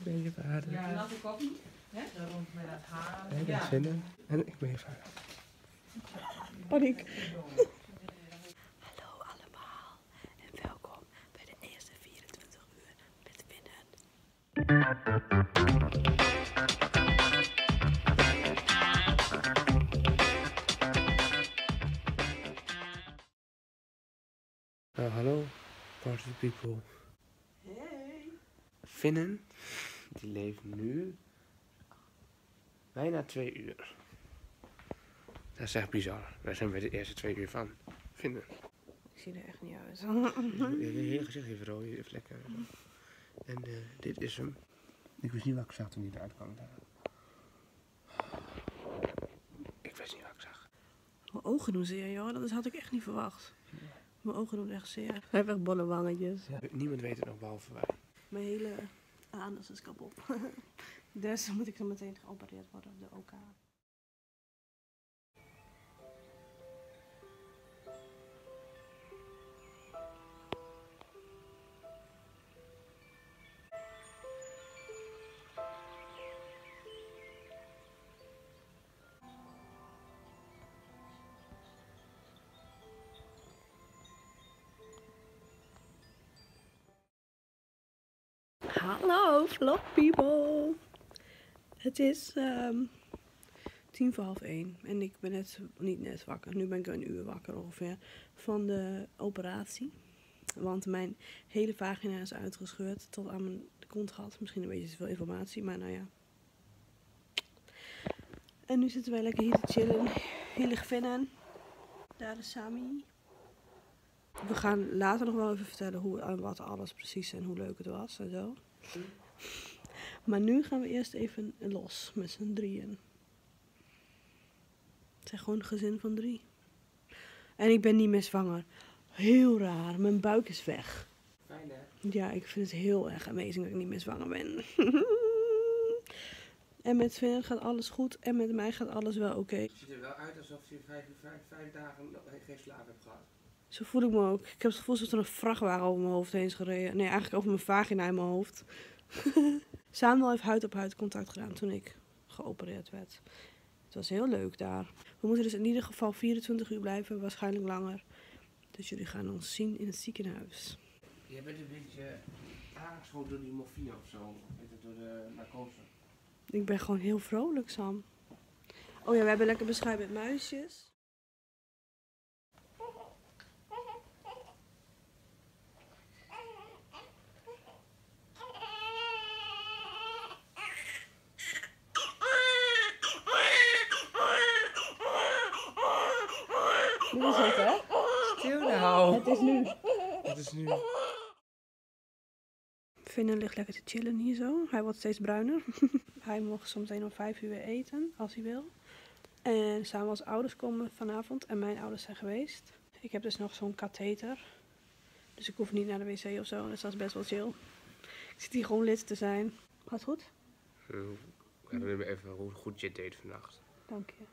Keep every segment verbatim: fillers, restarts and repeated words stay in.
ben je vader. Ja, laat ik koffie. Hè? Rond met het haar. En ik ben Ja. Vinnen. En ik ben je vader. Paniek. Hallo allemaal en welkom bij de eerste vierentwintig uur met Vinnen. Nou, hallo, party people. Hey. Vinnen, die leeft nu bijna twee uur. Dat is echt bizar. Wij zijn bij de eerste twee uur van Vinnen. Ik zie er echt niet uit. Je hele gezicht heeft rode vlekken. En uh, dit is hem. Ik wist niet wat ik zag toen hij eruit kwam. Ik wist niet wat ik zag. Mijn ogen doen zeer, joh. Dat had ik echt niet verwacht. Mijn ogen doen echt zeer. Hij heeft echt bolle wangetjes. Ja. Niemand weet het nog behalve wij. Mijn hele anus is kapot. Dus moet ik zo meteen geopereerd worden op de O K. Hallo vlog people. Het is um, tien voor half één en ik ben net, niet net wakker, nu ben ik een uur wakker ongeveer, van de operatie. Want mijn hele vagina is uitgescheurd tot aan mijn kontgat. Misschien een beetje te veel informatie, maar nou ja. En nu zitten wij lekker hier te chillen. Hier ligt Vinnen. Daar is Sami. We gaan later nog wel even vertellen hoe en wat alles precies en hoe leuk het was en zo. Maar nu gaan we eerst even los met z'n drieën. Het zijn gewoon een gezin van drie. En ik ben niet meer zwanger. Heel raar, mijn buik is weg. Fijn hè? Ja, ik vind het heel erg amazing dat ik niet meer zwanger ben. En met Sven gaat alles goed en met mij gaat alles wel oké. Okay. Het ziet er wel uit alsof je vijf, vijf, vijf dagen geen slaap hebt gehad. Zo voel ik me ook. Ik heb het gevoel alsof er een vrachtwagen over mijn hoofd heen is gereden. Nee, eigenlijk over mijn vagina in mijn hoofd. Samuel heeft huid op huid contact gedaan toen ik geopereerd werd. Het was heel leuk daar. We moeten dus in ieder geval vierentwintig uur blijven, waarschijnlijk langer. Dus jullie gaan ons zien in het ziekenhuis. Je bent een beetje aangeschoten door die morfine of zo. Door de narcose. Ik ben gewoon heel vrolijk, Sam. Oh ja, we hebben lekker beschuit met muisjes. Nu is het, hè? Stil nou. Het is nu. Het is nu. Vinnen ligt lekker te chillen hier zo. Hij wordt steeds bruiner. Hij mag zometeen om vijf uur weer eten, als hij wil. En Samuels ouders komen vanavond en mijn ouders zijn geweest. Ik heb dus nog zo'n katheter. Dus ik hoef niet naar de wc of zo, dus dat is best wel chill. Ik zit hier gewoon lid te zijn. Gaat goed? We hebben even hoe goed je het deed vannacht. Dank je.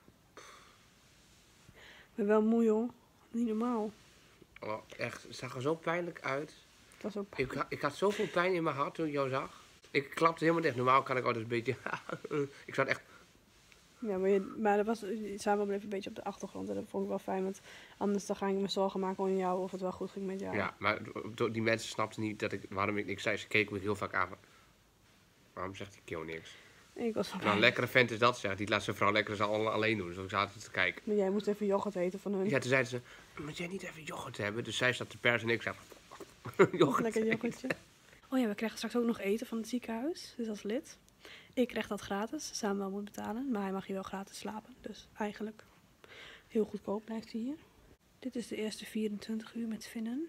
Ik ben wel moe, joh. Niet normaal. Oh, echt, het zag er zo pijnlijk uit. Het was ook Ik, ha- ik had zoveel pijn in mijn hart toen ik jou zag. Ik klapte helemaal dicht. Normaal kan ik altijd een beetje... ik zat echt... Ja, maar, je, maar dat was, Samuel bleef een beetje op de achtergrond en dat vond ik wel fijn, want anders dan ga ik me zorgen maken om jou of het wel goed ging met jou. Ja, maar do- die mensen snapten niet dat ik, waarom ik niks zei. Ze keken me heel vaak aan. Waarom zegt die Kio niks? Ik was van Nou, een lekkere vent is dat, zegt. Die laat zijn vrouw lekker al alleen doen. Dus ik zat te kijken. Maar jij moest even yoghurt eten van hun. Ja, toen zeiden ze, moet jij niet even yoghurt hebben? Dus zij zat te persen en ik zei, yoghurt. Lekker yoghurtje. Oh ja, we krijgen straks ook nog eten van het ziekenhuis, dus als lid. Ik krijg dat gratis, Samuel moet betalen, maar hij mag hier wel gratis slapen. Dus eigenlijk heel goedkoop blijft hij hier. Dit is de eerste vierentwintig uur met Vinnen.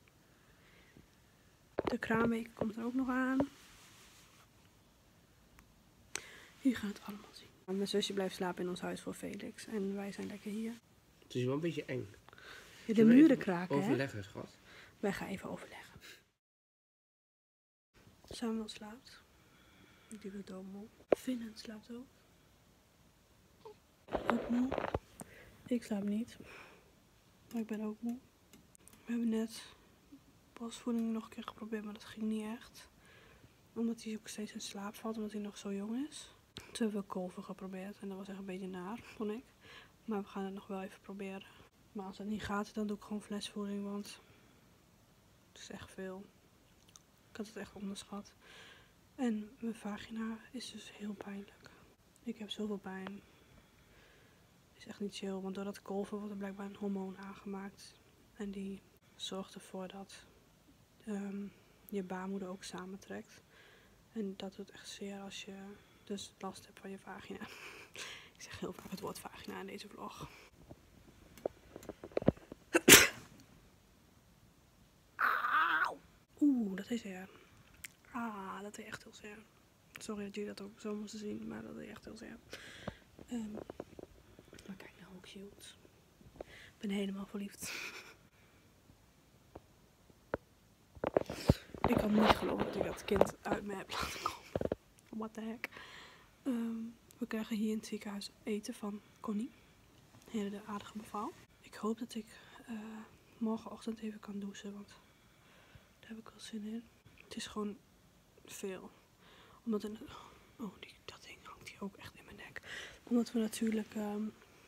De kraamweek komt er ook nog aan. Hier gaan we het allemaal zien. Mijn zusje blijft slapen in ons huis voor Felix en wij zijn lekker hier. Het is wel een beetje eng. Ja, de muren kraken, hè? Overleggen, schat. Wij gaan even overleggen. Samuel slaapt. Die wordt ook moe. Vinnen slaapt ook. Ook moe. Ik slaap niet. Maar ik ben ook moe. We hebben net borstvoeding nog een keer geprobeerd, maar dat ging niet echt. Omdat hij ook steeds in slaap valt, omdat hij nog zo jong is. Toen hebben we kolven geprobeerd en dat was echt een beetje naar, vond ik. Maar we gaan het nog wel even proberen. Maar als het niet gaat, dan doe ik gewoon flesvoeding, want het is echt veel. Ik had het echt onderschat. En mijn vagina is dus heel pijnlijk. Ik heb zoveel pijn. Het is echt niet chill, want door dat kolven wordt er blijkbaar een hormoon aangemaakt. En die zorgt ervoor dat um, je baarmoeder ook samentrekt. En dat doet echt zeer als je dus last hebt van je vagina. Ik zeg heel vaak het woord vagina in deze vlog. Oeh, dat is zeer. Ah, dat is echt heel zeer. Sorry dat jullie dat ook zo moesten zien, maar dat is echt heel zeer. Um, maar kijk nou hoe cute. Ik ben helemaal verliefd. Ik kan niet geloven dat ik dat kind uit me heb laten komen. What the heck. Um, we krijgen hier in het ziekenhuis eten van Connie. Een hele aardige mevrouw. Ik hoop dat ik uh, morgenochtend even kan douchen, want daar heb ik wel zin in. Het is gewoon veel. Omdat een, oh, die, dat ding hangt hier ook echt in mijn nek. Omdat we natuurlijk um,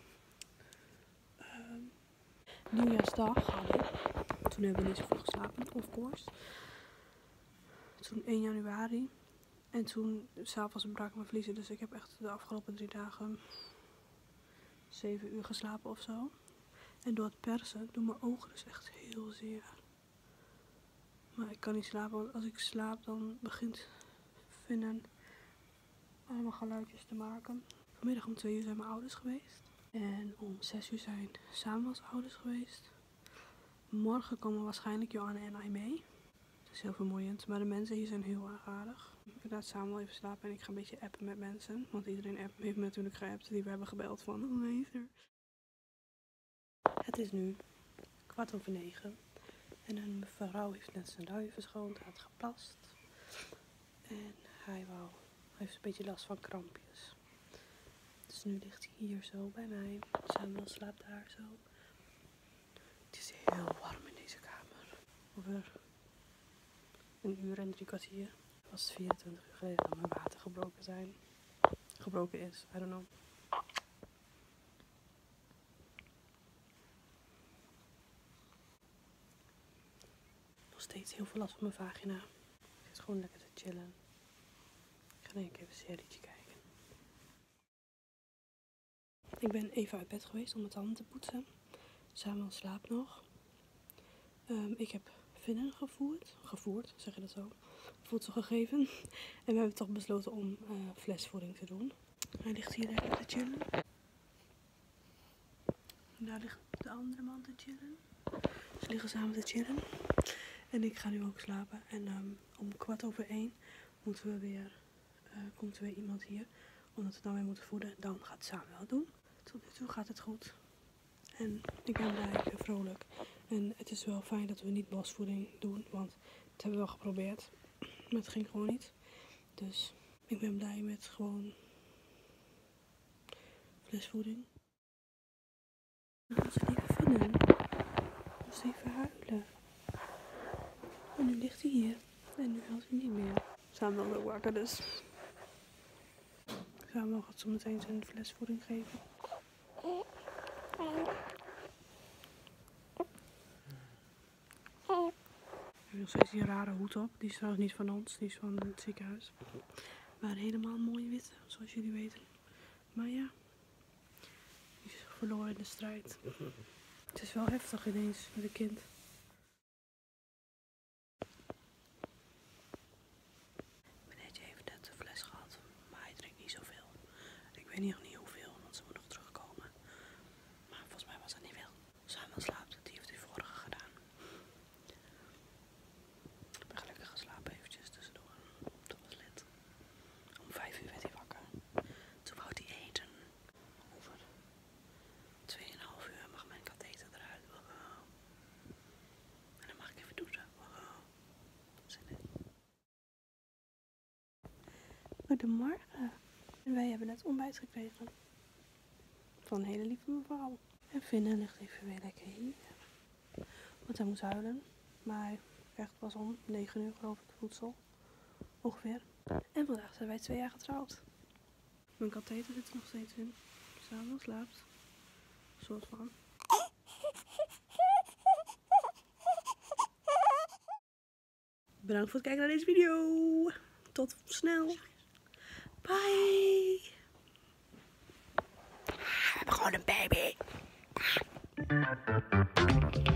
um, nieuwjaarsdag hadden. Toen hebben we niet zoveel geslapen, of course. Toen één januari. En toen, s'avonds brak mijn vliezen. Dus ik heb echt de afgelopen drie dagen zeven uur geslapen of zo. En door het persen doen mijn ogen dus echt heel zeer. Maar ik kan niet slapen, want als ik slaap dan begint Vinnen allemaal geluidjes te maken. Vanmiddag om twee uur zijn mijn ouders geweest. En om zes uur zijn Samuel's ouders geweest. Morgen komen waarschijnlijk Joanne en I mee. Het is heel vermoeiend, maar de mensen hier zijn heel erg aardig. Ik laat Samuel even slapen en ik ga een beetje appen met mensen. Want iedereen app, heeft me natuurlijk geappt die we hebben gebeld van, oh hij is er. Het is nu kwart over negen. En een mevrouw heeft net zijn duiven verschoond, had geplast. En hij wou, hij heeft een beetje last van krampjes. Dus nu ligt hij hier zo bij mij. Samuel slaapt daar zo. Het is heel warm in deze kamer. Over een uur en drie kwartier was het vierentwintig uur geleden dat mijn water gebroken zijn. Gebroken is, I don't know. Nog steeds heel veel last van mijn vagina. Ik zit gewoon lekker te chillen. Ik ga denk ik even een serietje kijken. Ik ben even uit bed geweest om mijn tanden te poetsen. Samuel slaapt nog. Um, ik heb Vinnen gevoerd. Gevoerd, zeg je dat zo? Voedsel gegeven. En we hebben toch besloten om uh, flesvoeding te doen. Hij ligt hier lekker te chillen. En daar ligt de andere man te chillen. Ze liggen samen te chillen. En ik ga nu ook slapen. En um, om kwart over één moeten we weer, uh, komt er weer iemand hier. Omdat we dan weer moeten voeden. Dan gaat Samuel het doen. Tot nu toe gaat het goed. En ik ben blij, ik ben vrolijk. En het is wel fijn dat we niet borstvoeding doen. Want dat hebben we wel geprobeerd. Maar het ging gewoon niet. Dus ik ben blij met gewoon flesvoeding. Nou, ze even vinden. Moest even huilen. En nu ligt hij hier. En nu huilt hij niet meer. Samuel wil wakker dus. Samuel gaat zo meteen zijn flesvoeding geven. Ik heb nog steeds die rare hoed op. Die is trouwens niet van ons. Die is van het ziekenhuis. Maar helemaal mooi wit, zoals jullie weten. Maar ja, die is verloren in de strijd. Het is wel heftig ineens met een kind. Benetje heeft net de fles gehad, maar hij drinkt niet zoveel. Ik weet nog niet hoeveel, want ze moet nog terugkomen. Maar volgens mij was dat niet veel. Samuel slaapt, die heeft die vorige gedaan. Ik ben gelukkig geslapen eventjes tussendoor. Dat was lid. Om vijf uur werd hij wakker. Toen wou hij eten. Over tweeënhalf uur mag mijn katheter eruit. En dan mag ik even douchen. Zin in. Goedemorgen. Wij hebben net ontbijt gekregen. Van een hele lieve mevrouw. En Vinnen ligt even weer lekker hier. Want hij moest huilen. Maar hij krijgt pas om negen uur geloof ik voedsel. ongeveer. En vandaag zijn wij twee jaar getrouwd. Mijn katheter zit er nog steeds in. Samen slaapt. Een soort van. Bedankt voor het kijken naar deze video. Tot snel. Bye. We hebben gewoon een baby.